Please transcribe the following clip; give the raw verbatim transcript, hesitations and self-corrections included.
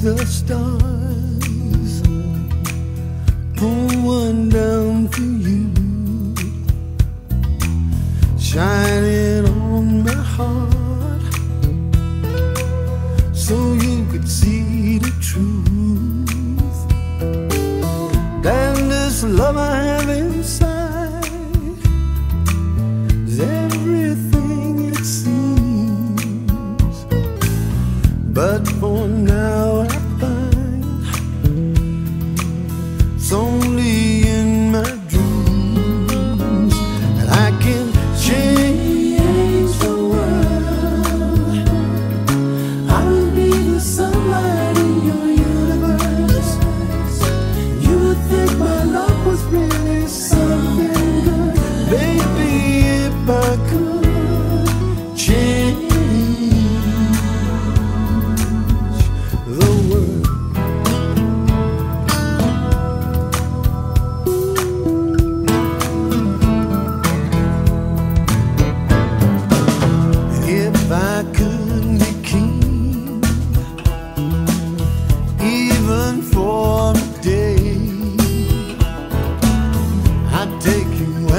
the stars, pull one down for you, shining on my heart, so you could see the truth. And this love I have inside is everything it seems, but for now I find it's only in my dreams that I can change the world. I'll be the sunlight in your universe. You would think my love was really something good. Baby, if I could change the world. If I could be king, even for a day, I'd take you